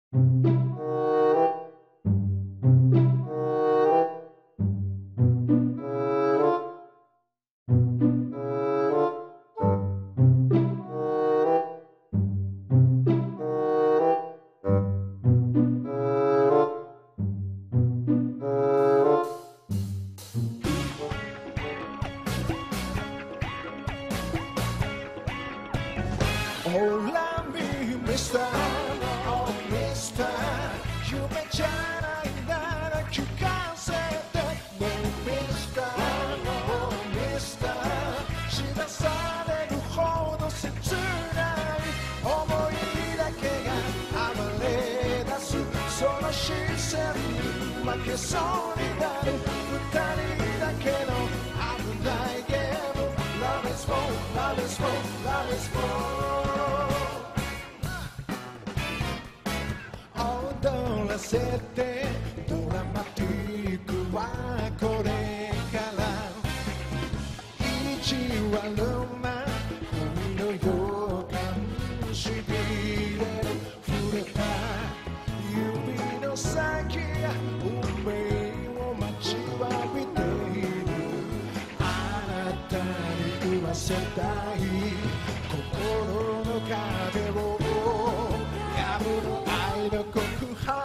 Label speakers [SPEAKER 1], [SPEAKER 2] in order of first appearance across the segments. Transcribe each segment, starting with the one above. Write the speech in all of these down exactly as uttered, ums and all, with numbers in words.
[SPEAKER 1] Oh, love me, mister, oh, mister 夢じゃないなら聞かせて No, mister, oh, mister 知らされるほど切ない想いだけが暴れ出すその視線に負けそうになる二人だけの危ないゲーム Love is war, love is war, love is war踊らせてドラマティックはこれから意地悪な海の予感しびれる触れた指の先が運命を待ちわびているあなたに言わせたい心の壁を破る愛の告白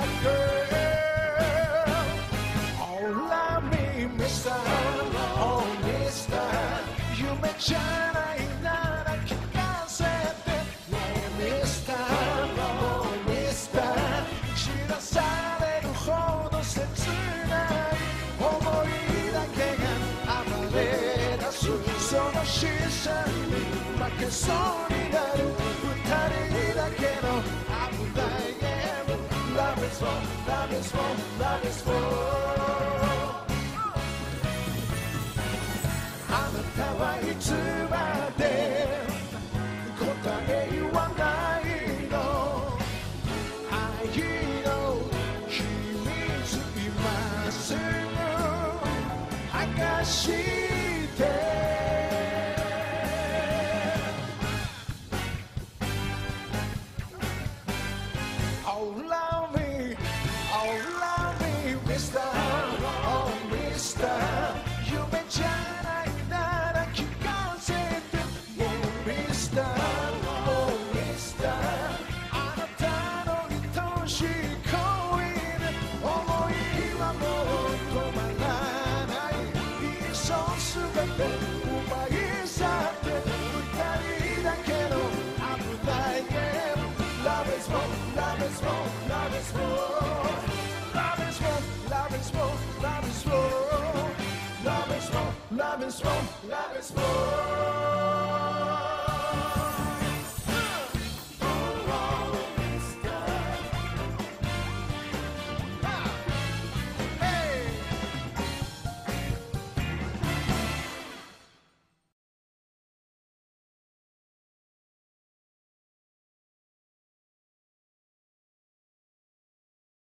[SPEAKER 1] Oh, love me, mister, oh, mister 夢じゃないなら聞かせて Yeah, mister, oh, mister 知らされるほど切ない想いだけが暴れ出すその視線に負けそうになる二人だけの危ないゲーム Love is war, love is war, love is war あなたはいつまで答え言わないの愛の秘密今すぐ明かしてOh, love me, oh, love me, mister, oh, mister 夢じゃないなら聞かせて Yeah, mister, oh, mister あなたの愛しい恋で想いはもう止まらないいっそすべて奪い去って二人だけの危ないゲーム Love is war, love is war, love is war Love is war, love is war, love is war Love is war, love is war, love is war